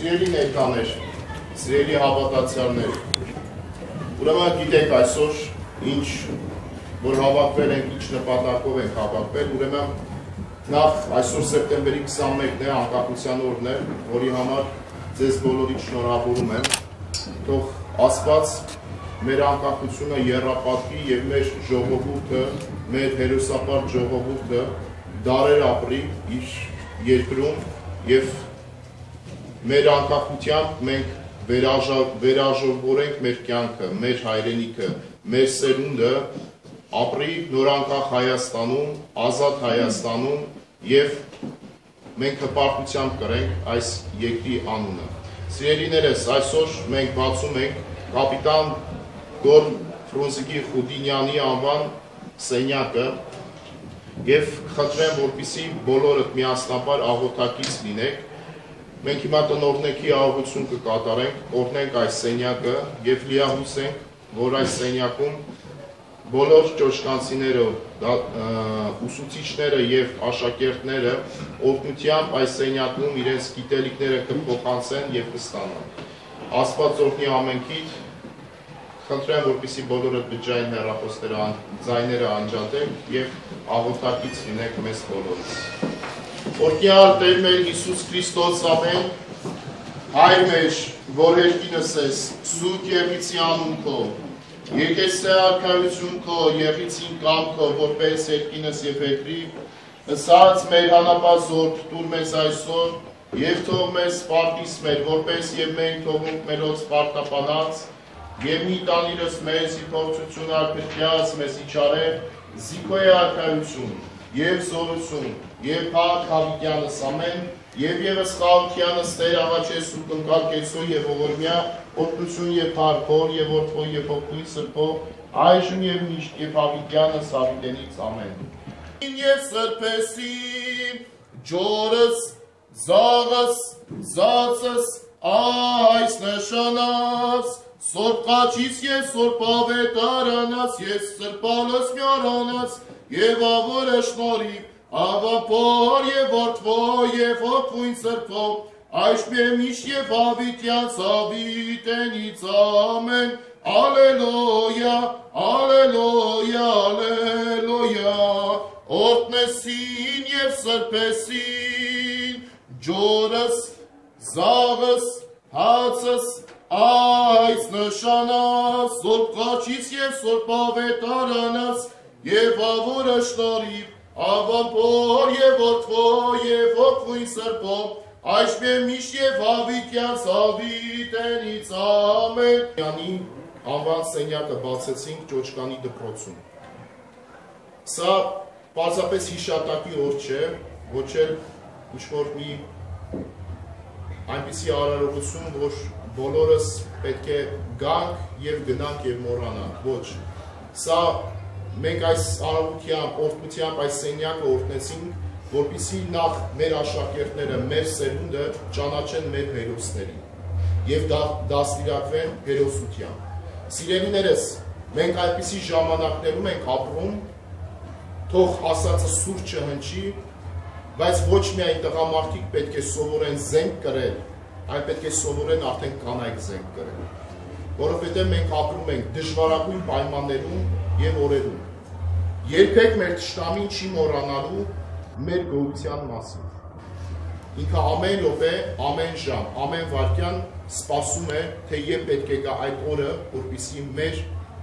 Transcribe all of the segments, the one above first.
Սիրելի ներկաներ, սիրելի հավատացյալներ, ուրեմն գիտեք այսօր ինչ որ հավաքվել ենք, ինչ նպատակով ենք հավաքվել, ուրեմն նախ այսօր սեպտեմբերի 21-ն է, անկախության օրն է, որի համար ձեզ բոլորիդ շնորհավորում եմ, թող Աստված մեր անկախությունը եռապատվի եւ մեր ժողովուրդը, մեր հերոսապար ժողովուրդը դարեր ապրի իր երկրում եւ մեր անկախությամբ մենք վերաժողովենք մեր կյանքը, մեր հայրենիքը, մեր սերունդը ապրի նորանկախ Հայաստանում, ազատ Հայաստանում եւ մենք հպարտությամբ կրենք այս երկրի անունը։ Սիրելիներս, այսօր մենք բացում ենք կապիտան Գոր Ֆրունզիկի Խուդինյանի անվան սենյակը եւ խնդրեմ, որպեսզի բոլորդ միասնաբար աղոթակից լինեք։ Մենք հիմա տնօրինի աղոթություն կկատարենք, օրհնենք այս սենյակը եւ լիահույսենք, որ այս սենյակում բոլոր ճոշկանցիները, ուսուցիչները եւ աշակերտները օգնությամբ այս սենյակում իրենց գիտելիքները կփոխանցեն եւ կստանան։ Աստված օրհնի ամենքիդ, խնդրեմ, որպեսզի բոլորը բջջային հեռախոսները ձայները անջատեք եւ աղոթակից լինեք մեզ բոլորից։ Օրհնյալ Տեր մեր Հիսուս Քրիստոս, ամեն Հայր մեր, որ երկինս ես, սուրբ Եղիցի անուն քո, եկես թե արքայություն քո, Եղիցին կամքը, որպես երկինս եւ երկրի, ըսած մեր հանապազորդ տուր մեզ այսօր, եւ թող մեզ սպարտիս մեր, որպես եւ մենք թողնենք մերոց սպարտապանած, եւ մի տանիրս մեզ իփորձություն արքրյաց մեզ իջարե, զիքոյ արքայություն, եւ զորություն, եւ փառք հավիտյանս ամեն, եւ եւս խաղությանս Տեր աղաչես ու կնկարկեցո եւ ողորմյա, օգնություն եւ փառք Հոր եւ Որդու եւ Հոգու Սրբո, այժմ եւ միշտ եւ հավիտյանս հավիտենից ամեն։ Եվ սրբեսին, ջորս, զաղս, զացս, այս նշանաս, սորբ կաչից եւ սորբ ավետարանաս, ես սրբալս միարանաս, եւ ավորը շնորհիվ, Աղափոր եւ Որդվո եւ Հոգուն Սրբո, այժմ միշտ եւ հավիտյան հավիտենից ամեն, Ալելույա, Ալելույա, Ալելույա, օրհնեսին եւ սրբեսին, ջորս, զաղս, հացս, այս նշանաս, սորբ կաչից եւ սորբ ավետարանաս, եւ ավորը շնորհիվ, Աղափոր եւ Որդվո եւ Հոգուն Սրբո, այժմ միշտ եւ հավիտյան հավիտենից ամեն։ Յանի անվան սենյակը բացեցինք Ճոճկանի դպրոցում։ Սա պարզապես հիշատակի օր չէ, ոչ էլ ինչ-որ մի այնպիսի արարողություն, որ բոլորս պետք է գանք եւ գնանք եւ մոռանանք, ոչ։ Սա մենք այս արարողությամբ, օրհնությամբ այս սենյակը օրհնեցինք, որպեսզի նախ մեր աշակերտները, մեր սերունդը ճանաչեն մեր հերոսներին եւ դաստիարակվեն հերոսությամբ։ Սիրելիներս, մենք այդպիսի ժամանակներում ենք ապրում, թող ասածը սուր չհնչի, բայց ոչ միայն տղամարդիկ պետք է սովորեն զենք կրել, այլ պետք է սովորեն արդեն կանայք զենք կրել, որովհետեւ մենք ապրում ենք դժվարագույն պայմաններում եւ օրերում։ Երբեք մեր թշնամին չի մոռանալու մեր գոյության մասին։ Ինքը ամեն րոպե, ամեն ժամ, ամեն վայրկյան սպասում է, թե երբ պետք է գա այդ օրը, որպեսզի մեր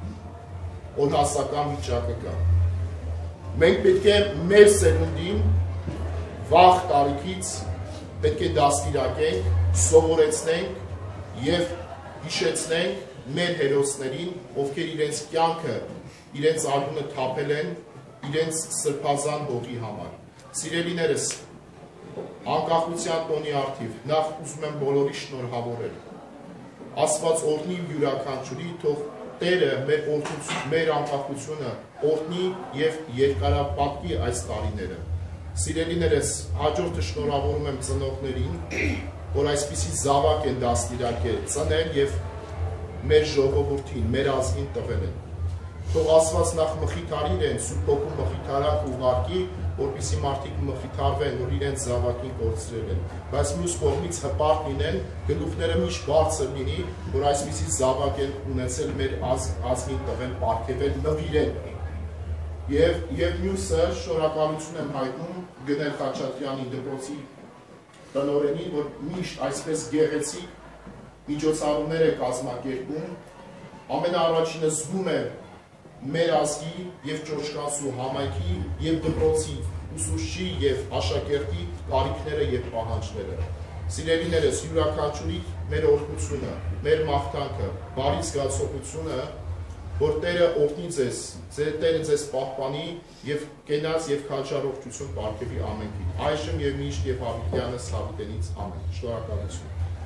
օրհասական վիճակը գա։ Մենք պետք է մեր սերունդին վաղ տարիքից պետք է դաստիարակենք, սովորեցնենք եւ հիշեցնենք մեր հերոսներին, ովքեր իրենց կյանքը, իրենց արյունը թափել են իրենց սրբազան հողի համար։ Սիրելիներս, անկախության տոնի առթիվ, նախ ուզում եմ բոլորի շնորհավորել։ Աստված օրհնի յուրաքանչյուրի, թող Տերը մեր անկախությունը օրհնի եւ երկարապատկի այս տարիները։ Սիրելիներս, հաջորդը շնորհավորում եմ ծնողներին, որ այսպիսի զավակ են դաստիարակել, ծնել եւ մեր ժողովրդին, մեր ազգին տվել են։ Թող Աստված նախ մխիթարի իրեն, Սուրբ Հոգու մխիթարանք ուղարկի, որպեսզի մարդիկ մխիթարվեն, որ իրենց զավակին կորցրել են, բայց մյուս կողմից հպարտ լինեն, գլուխները միշտ բարձր լինի, որ այսպիսի զավակ են ունեցել մեր ազգին տվեն, պարգևել, նվիրել։ Եվ մյուսը շնորհակալություն եմ հայտնում Գնել Խաչատրյանի դպրոցի տնօրենին, որ միշտ այսպես գեղեցիկ միջոցառումներ է կազմակերպում, ամենաառաջինը զգում է մեր ազգի և ճոճկանցու համայնքի և դպրոցի ուսուցչի և աշակերտի կարիքները և պահանջները։ Սիրելիներս, յուրաքանչյուրի մեր օրհնությունը, մեր մաղթանքը, բարի զգացողությունը, որ Տերը օգնի ձեզ, Տերը ձեզ պահպանի և կենաց և քաջառողջություն պարգևի ամենքին, այժմ և միշտ և հավիտյանս հավիտենից ամեն։ Շնորհակալություն։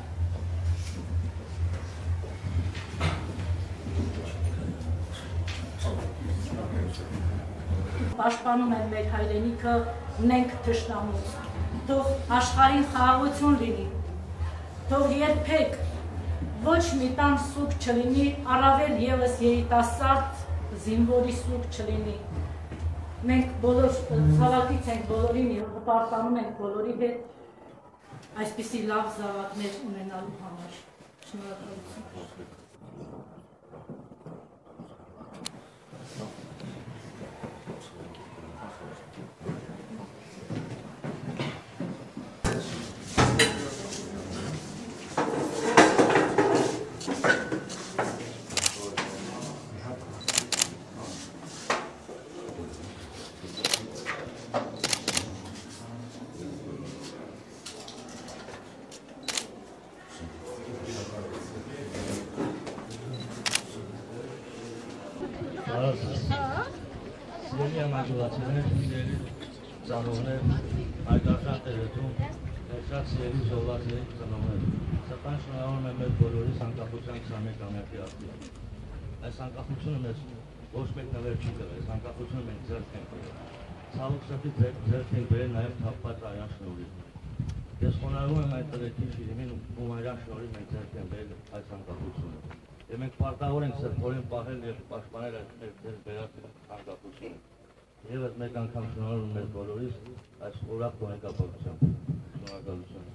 Պաշտպանում են մեր հայրենիքը, մենք թշնամուց, թող աշխարհին խաղաղություն լինի, թող երբեք ոչ մի տան սուգ չլինի, առավել ևս երիտասարդ զինվորի սուգ չլինի։ Մենք բոլոր զավակից ենք բոլորին և հպարտանում ենք բոլորի հետ այսպիսի լավ զավակներ ունենալու համար։ Շնորհակալություն։ Սիրելի համագործակցներ, սիրելի ծանոթներ, հայկական տերերում, շատ սիրելի զոհվածների ծնողներ, սակայն շնորհավորում եմ մեր բոլորիս անկախության 21-ամյակի արդիվ։ Այս անկախությունը մեզ ոչ մեկ նվեր չի տվել, այս անկախությունը մենք ձեռք ենք բերել։ Ցավոք սրտի ձեռք ենք բերել նաև թափված արյան շնորհիվ։ Ես խոնարհվում եմ այդ տղեկի շիրիմին, ում արյան շնորհիվ մենք ձեռք ենք բերել այս անկախությունը։ Եվ մենք պարտավոր ենք սրբորեն պահել և պաշտպանել այդ մեր բերած անկախությունը։ Եվս մեկ անգամ շնորհավորում մեր բոլորիս այս ուրախ գոհեկապակցությամբ։ Շնորհակալություն։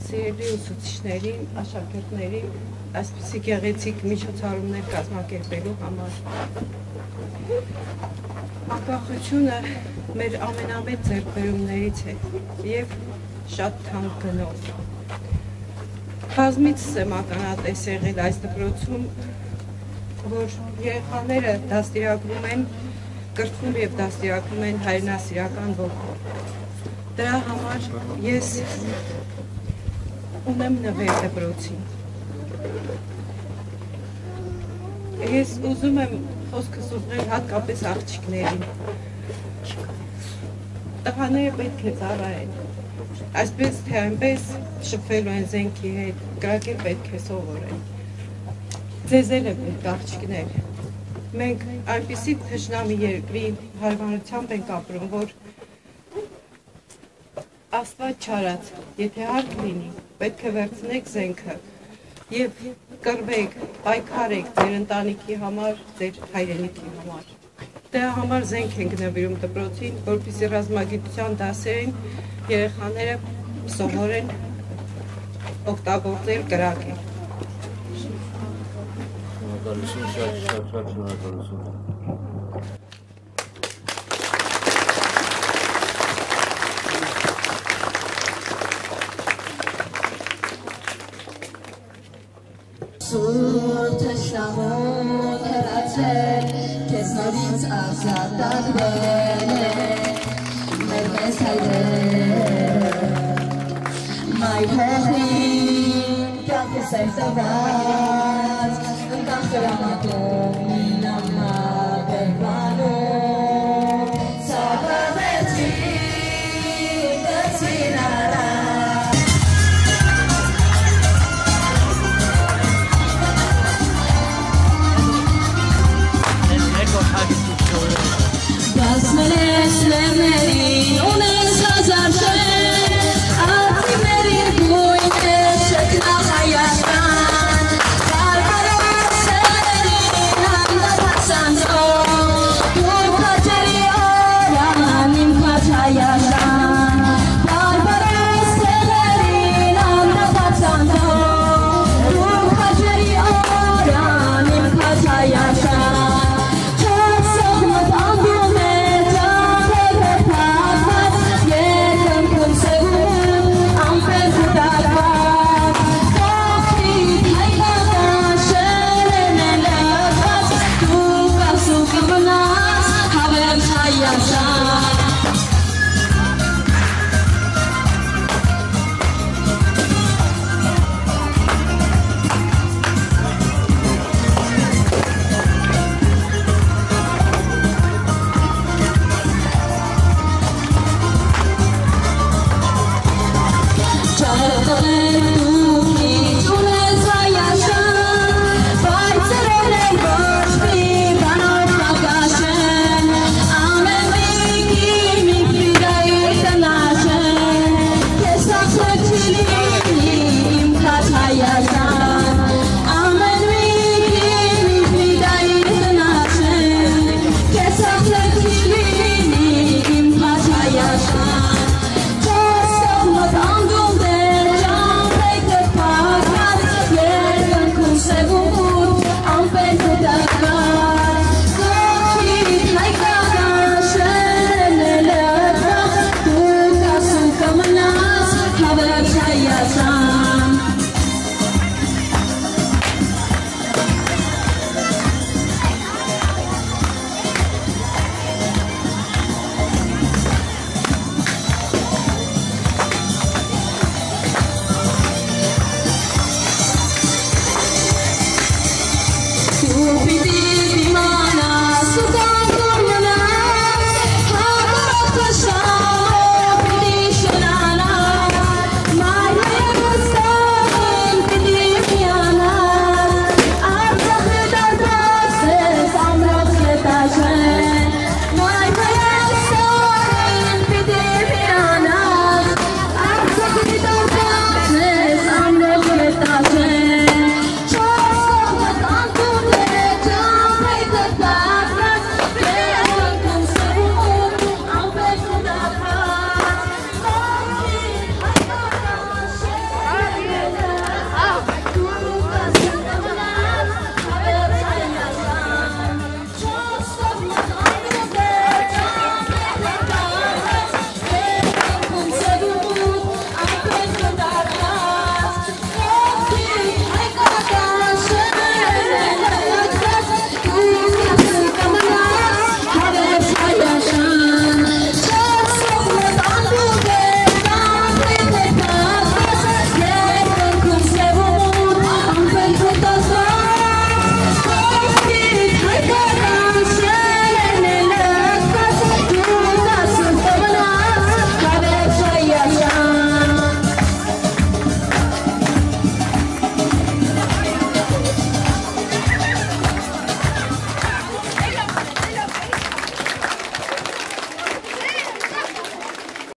Սիրելի ուսուցիչներին, աշակերտներին, այսպիսի գեղեցիկ միջոցառումներ կազմակերպելու համար։ Անկախությունը մեր ամենամեծ ձեռքբերումներից է և շատ թանկ գնով։ Բազմիցս եմ ականատես եղել այս դպրոցում, որ երեխաները դաստիարակվում են, կրթվում և դաստիարակվում են հայրենասիրական ոգով։ Դրա համար ես ունեմ նվեր դպրոցին։ Ես ուզում եմ խոսքս ուղղել հատկապես աղջիկներին։ Տղաները պետք է ծառայեն, այսպես թե այնպես շփվելու են զենքի հետ, կրակել պետք է սովորեն։ Ձեզ էլ է պետք աղջիկներ։ Մենք այնպիսի թշնամի երկրի հարևանությամբ ենք ապրում, որ Աստված չարած, եթե հարկ լինի, պետք է վերցնեք զենքը և կռվեք, պայքարեք ձեր ընտանիքի համար, ձեր հայրենիքի համար։ Դրա համար զենք ենք նվիրում դպրոցին, որպեսզի ռազմագիտության դասերին երեխաները սովորեն օգտագործել կրակել։ Շնորհակալություն, շատ շնորհակալություն։ Սուրբ թշնամուն հեռացել, քեզ նորից ազատագրել է, մեր մեծ հայրերը, մայր հողին, կյանքը սեր տված, ընկան կրամատում,